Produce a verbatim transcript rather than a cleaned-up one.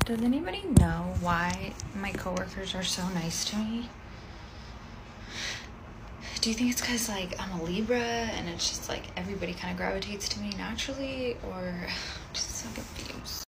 Does anybody know why my coworkers are so nice to me? Do you think it's because, like, I'm a Libra and it's just, like, everybody kind of gravitates to me naturally? Or I'm just so confused.